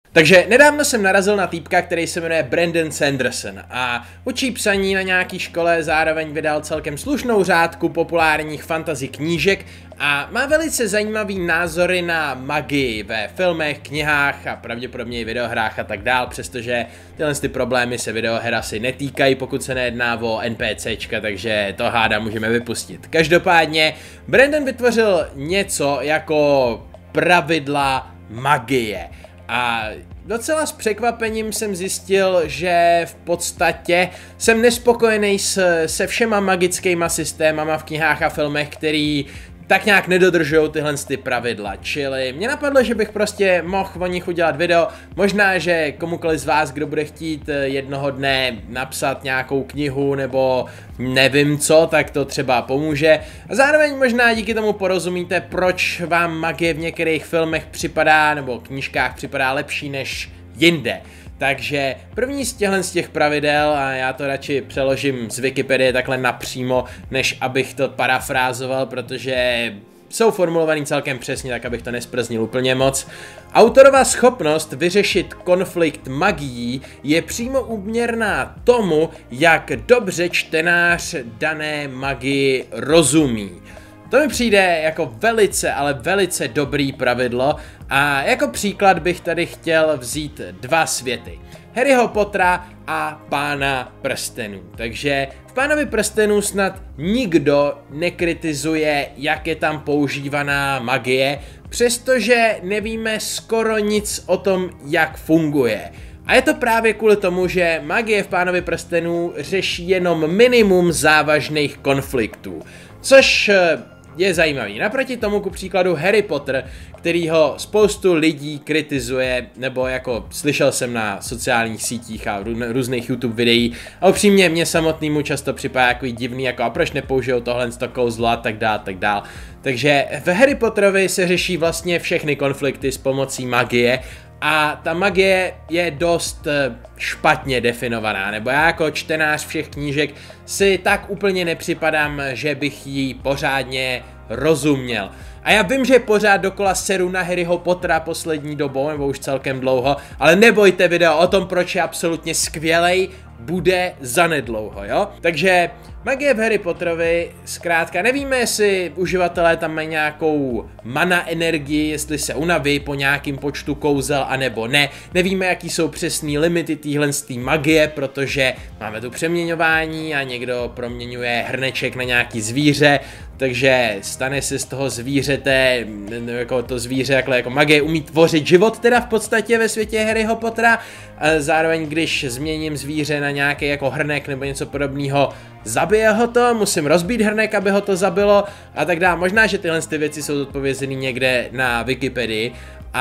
Takže nedávno jsem narazil na týpka, který se jmenuje Brandon Sanderson a učí psaní na nějaký škole, zároveň vydal celkem slušnou řádku populárních fantasy knížek a má velice zajímavý názory na magii ve filmech, knihách a pravděpodobně i videohrách a tak dál, přestože tyhle problémy se videoher asi netýkají, pokud se nejedná o NPCčka, takže to háda můžeme vypustit. Každopádně Brandon vytvořil něco jako pravidla magie. A docela s překvapením jsem zjistil, že v podstatě jsem nespokojený se všema magickýma systémama v knihách a filmech, který tak nějak nedodržují tyhle pravidla, čili mě napadlo, že bych prostě mohl o nich udělat video, možná, že komukoliv z vás, kdo bude chtít jednoho dne napsat nějakou knihu nebo nevím co, tak to třeba pomůže a zároveň možná díky tomu porozumíte, proč vám magie v některých filmech připadá nebo knížkách připadá lepší než jinde. Takže první z těch pravidel, a já to radši přeložím z Wikipedie takhle napřímo, než abych to parafrázoval, protože jsou formulovaný celkem přesně, tak abych to nesprznil úplně moc. Autorova schopnost vyřešit konflikt magií je přímo úměrná tomu, jak dobře čtenář dané magii rozumí. To mi přijde jako velice, ale velice dobrý pravidlo a jako příklad bych tady chtěl vzít dva světy. Harryho Pottera a Pána prstenů. Takže v Pánovi prstenů snad nikdo nekritizuje, jak je tam používaná magie, přestože nevíme skoro nic o tom, jak funguje. A je to právě kvůli tomu, že magie v Pánovi prstenů řeší jenom minimum závažných konfliktů. Což je zajímavý. Naproti tomu ku příkladu Harry Potter, kterýho spoustu lidí kritizuje, nebo jako slyšel jsem na sociálních sítích a různých YouTube videí a upřímně mě samotnému často připadá jako divný, jako a proč nepoužijou tohle kouzlo a tak dál. Takže v Harry Potterovi se řeší vlastně všechny konflikty s pomocí magie a ta magie je dost špatně definovaná, nebo já jako čtenář všech knížek si tak úplně nepřipadám, že bych jí pořádně rozuměl. A já vím, že pořád dokola seru na Harryho Pottera poslední dobou, nebo už celkem dlouho, ale nebojte, video o tom, proč je absolutně skvělej, bude zanedlouho, jo? Takže magie v Harry Potterovi, zkrátka nevíme, jestli uživatelé tam mají nějakou mana energii, jestli se unaví po nějakým počtu kouzel, anebo ne. Nevíme, jaký jsou přesný limity téhle magie, protože máme tu přeměňování a někdo proměňuje hrneček na nějaký zvíře, takže stane se z toho zvířete, jako to zvíře jako magie umí tvořit život teda v podstatě ve světě Harryho Pottera. A zároveň, když změním zvíře na nějaký jako hrnek nebo něco podobného, zabije ho to, musím rozbít hrnek, aby ho to zabilo a tak dále. Možná, že tyhle věci jsou odpovězeny někde na Wikipedii,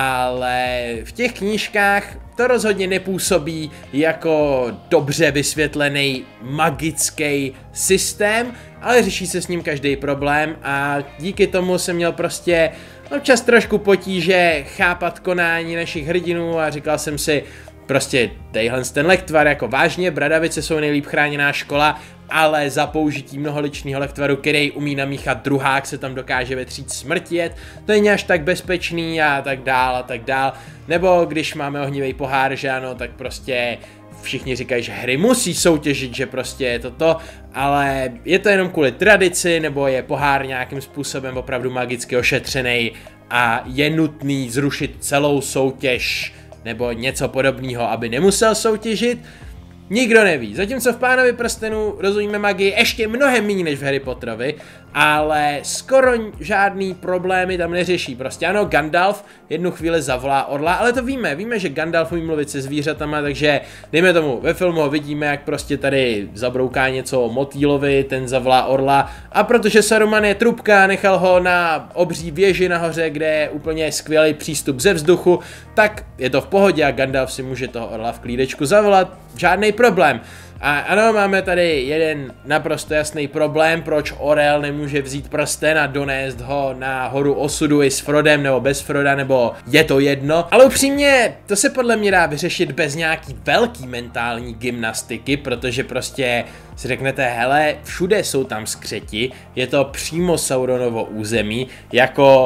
ale v těch knížkách to rozhodně nepůsobí jako dobře vysvětlený magický systém, ale řeší se s ním každý problém a díky tomu jsem měl prostě občas trošku potíže chápat konání našich hrdinů a říkal jsem si, prostě ten lektvar jako vážně, Bradavice jsou nejlíp chráněná škola, ale za použití mnoholičného lektvaru, který umí namíchat druhák, se tam dokáže vetřít smrtět, to není až tak bezpečný a tak dál. Nebo když máme ohnivý pohár, že ano, tak prostě všichni říkají, že hry musí soutěžit, že prostě je to, ale je to jenom kvůli tradici, nebo je pohár nějakým způsobem opravdu magicky ošetřený a je nutný zrušit celou soutěž nebo něco podobného, aby nemusel soutěžit. Nikdo neví. Zatímco v Pánovi prstenů rozumíme magii ještě mnohem méně než v Harry Potterovi, ale skoro žádný problémy tam neřeší. Prostě ano, Gandalf jednu chvíli zavolá orla, ale to víme, že Gandalf umí mluvit se zvířatama, takže dejme tomu, ve filmu ho vidíme, jak prostě tady zabrouká něco motýlovi, ten zavolá orla a protože Saruman je trubka, nechal ho na obří věži nahoře, kde je úplně skvělý přístup ze vzduchu, tak je to v pohodě a Gandalf si může toho orla v klídečku zavolat, žádný problém. A ano, máme tady jeden naprosto jasný problém, proč orel nemůže vzít prsten a donést ho na horu osudu i s Frodem nebo bez Froda, nebo je to jedno. Ale upřímně, to se podle mě dá vyřešit bez nějaký velký mentální gymnastiky, protože prostě si řeknete, hele, všude jsou tam skřeti, je to přímo Sauronovo území, jako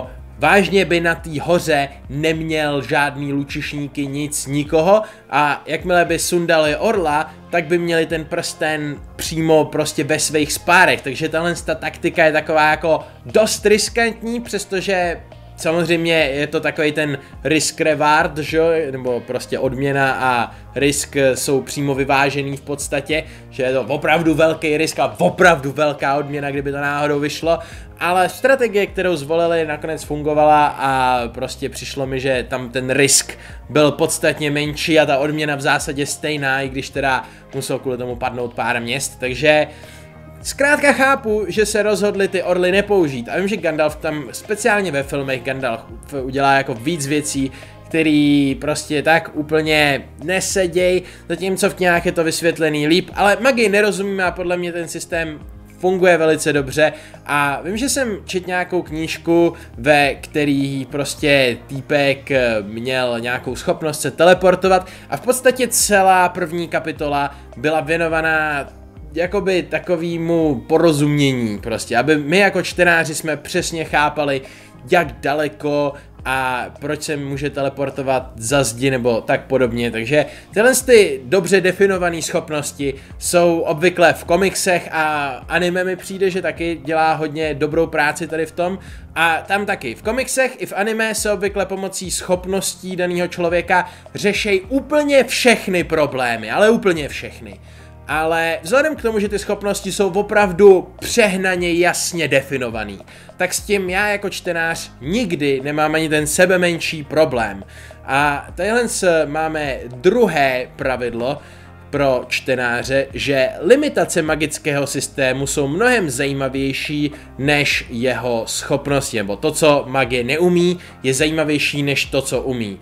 vážně by na té hoře neměl žádný lučišníky, nic, nikoho a jakmile by sundali orla, tak by měli ten prsten přímo prostě ve svých spárech, takže tahle taktika je taková jako dost riskantní, přestože samozřejmě je to takový ten risk reward, že? Nebo prostě odměna a risk jsou přímo vyvážený v podstatě, že je to opravdu velký risk a opravdu velká odměna, kdyby to náhodou vyšlo, ale strategie, kterou zvolili, nakonec fungovala a prostě přišlo mi, že tam ten risk byl podstatně menší a ta odměna v zásadě stejná, i když teda musel kvůli tomu padnout pár měst, takže zkrátka chápu, že se rozhodli ty orly nepoužít a vím, že Gandalf tam, speciálně ve filmech, Gandalf udělá jako víc věcí, který prostě tak úplně neseděj, zatímco v knihách je to vysvětlený líp, ale magii nerozumíme a podle mě ten systém funguje velice dobře a vím, že jsem četl nějakou knížku, ve který prostě týpek měl nějakou schopnost se teleportovat a v podstatě celá první kapitola byla věnovaná jakoby takovýmu porozumění prostě, aby my jako čtenáři jsme přesně chápali, jak daleko a proč se může teleportovat za zdi nebo tak podobně, takže tyhle ty dobře definované schopnosti jsou obvykle v komiksech a anime mi přijde, že taky dělá hodně dobrou práci tady v tom a tam taky. V komiksech i v anime se obvykle pomocí schopností daného člověka řešejí úplně všechny problémy, ale úplně všechny. Ale vzhledem k tomu, že ty schopnosti jsou opravdu přehnaně jasně definovaný, tak s tím já jako čtenář nikdy nemám ani ten sebemenší problém. A tadyhle máme druhé pravidlo pro čtenáře, že limitace magického systému jsou mnohem zajímavější než jeho schopnosti, nebo to, co magie neumí, je zajímavější než to, co umí.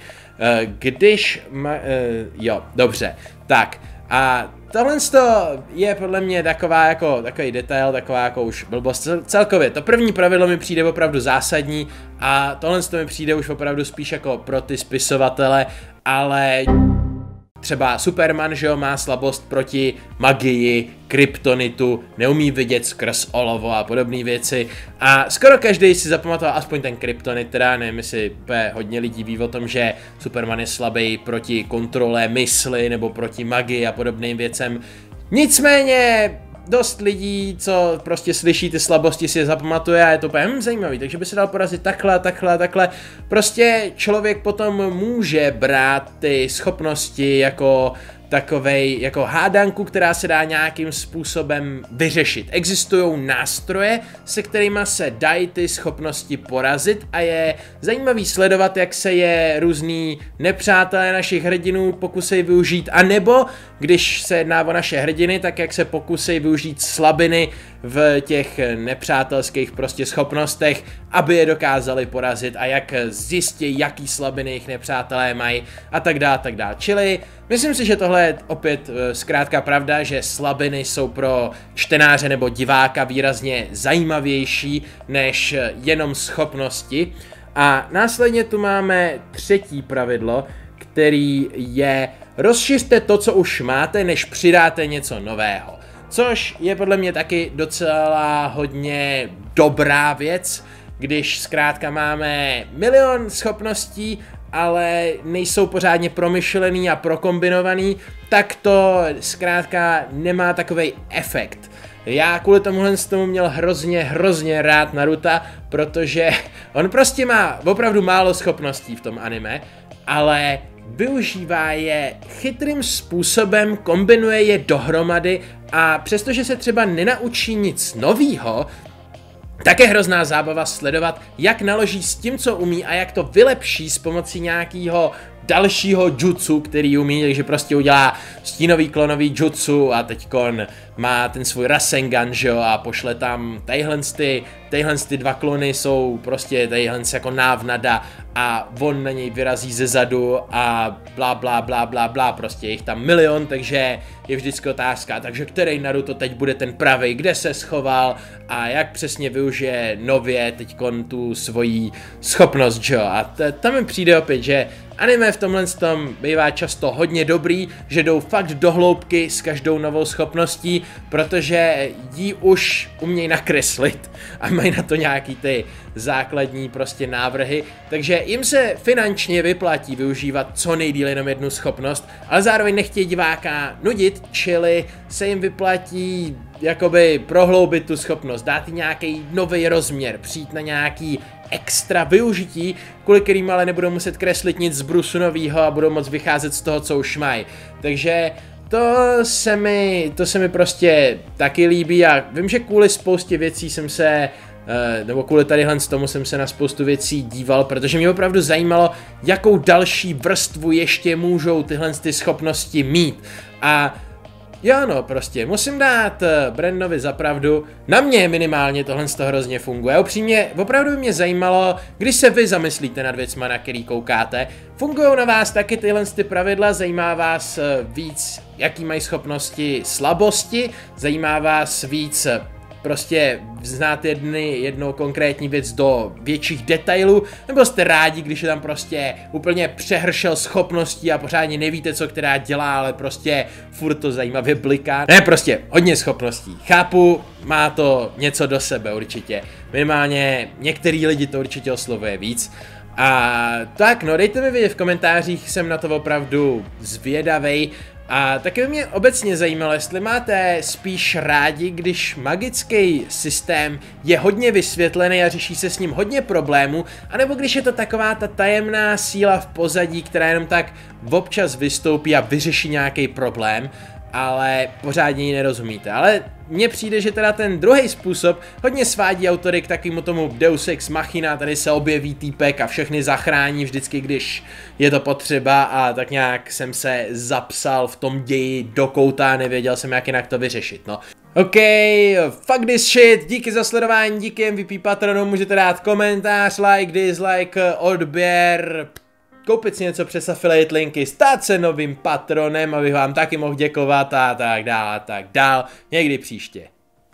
Jo, dobře, tak a tohle je podle mě takový detail, taková jako už blbost celkově. To první pravidlo mi přijde opravdu zásadní a tohle mi přijde už opravdu spíš jako pro ty spisovatele, ale třeba Superman, že jo, má slabost proti magii, kryptonitu, neumí vidět skrz olovo a podobné věci a skoro každý si zapamatoval aspoň ten kryptonit, teda nevím, jestli hodně lidí ví o tom, že Superman je slabý proti kontrole mysli nebo proti magii a podobným věcem. Nicméně dost lidí, co prostě slyší ty slabosti, si je zapamatuje a je to úplně zajímavý, takže by se dal porazit takhle. Prostě člověk potom může brát ty schopnosti jako takovej, jako hádanku, která se dá nějakým způsobem vyřešit. Existují nástroje, se kterými se dají ty schopnosti porazit a je zajímavý sledovat, jak se je různý nepřátelé našich hrdinů pokusí využít, anebo když se jedná o naše hrdiny, tak jak se pokusí využít slabiny v těch nepřátelských prostě schopnostech, aby je dokázali porazit a jak zjistí, jaký slabiny jejich nepřátelé mají a tak dále. Čili myslím si, že tohle je opět zkrátka pravda, že slabiny jsou pro čtenáře nebo diváka výrazně zajímavější než jenom schopnosti. A následně tu máme třetí pravidlo, který je rozšiřte to, co už máte, než přidáte něco nového. Což je podle mě taky docela hodně dobrá věc, když zkrátka máme milion schopností, ale nejsou pořádně promyšlený a prokombinovaný, tak to zkrátka nemá takovej efekt. Já kvůli tomuhle měl hrozně rád Naruta, protože on prostě má opravdu málo schopností v tom anime, ale využívá je chytrým způsobem, kombinuje je dohromady a přestože se třeba nenaučí nic novýho, tak je hrozná zábava sledovat, jak naloží s tím, co umí a jak to vylepší s pomocí nějakého dalšího jutsu, který umí, takže prostě udělá stínový klonový jutsu a teďkon má ten svůj Rasengan, že jo, a pošle tam tyhle dva klony jsou prostě tadyhle jako návnada a on na něj vyrazí ze zadu a blá, prostě je jich tam milion, takže je vždycky otázka, takže který Naruto teď bude ten pravý, kde se schoval a jak přesně využije nově teďkon tu svoji schopnost, že jo, a tam mi přijde opět, že anime v tomhle tom bývá často hodně dobrý, že jdou fakt do hloubky s každou novou schopností, protože ji už umějí nakreslit a mají na to nějaký ty základní prostě návrhy, takže jim se finančně vyplatí využívat co nejdýl jenom jednu schopnost, ale zároveň nechtějí diváka nudit, čili se jim vyplatí jakoby prohloubit tu schopnost, dát jí nějaký nový rozměr, přijít na nějaký extra využití, kvůli kterým ale nebudou muset kreslit nic z brusu novýho a budou moc vycházet z toho, co už mají. Takže to se mi prostě taky líbí a vím, že kvůli spoustě věcí jsem se nebo kvůli tadyhle z tomu jsem se na spoustu věcí díval, protože mě opravdu zajímalo, jakou další vrstvu ještě můžou tyhle ty schopnosti mít. A jo no, prostě musím dát Brandonovi za pravdu, na mě minimálně tohle z toho hrozně funguje. Upřímně, opravdu by mě zajímalo, když se vy zamyslíte nad věcma, na který koukáte, fungují na vás taky tyhle ty pravidla, zajímá vás víc, jaký mají schopnosti, slabosti, zajímá vás víc prostě znát jednou konkrétní věc do větších detailů, nebo jste rádi, když je tam prostě úplně přehršel schopností a pořádně nevíte, co která dělá, ale prostě furt to zajímavě bliká. Ne, prostě hodně schopností. Chápu, má to něco do sebe určitě. Minimálně některý lidi to určitě oslovuje víc. A tak no, dejte mi vědět v komentářích, jsem na to opravdu zvědavej. A taky by mě obecně zajímalo, jestli máte spíš rádi, když magický systém je hodně vysvětlený a řeší se s ním hodně problémů, anebo když je to taková ta tajemná síla v pozadí, která jenom tak občas vystoupí a vyřeší nějaký problém, ale pořádně ji nerozumíte. Ale mně přijde, že teda ten druhý způsob hodně svádí autory k takovému tomu Deus Ex Machina, tady se objeví týpek a všechny zachrání vždycky, když je to potřeba a tak nějak jsem se zapsal v tom ději do kouta a nevěděl jsem, jak jinak to vyřešit, no. OK, fuck this shit, díky za sledování, díky MVP patronům, můžete dát komentář, like, dislike, odběr, koupit si něco přes affiliate linky, stát se novým patronem, abych vám taky mohl děkovat a tak dál, někdy příště.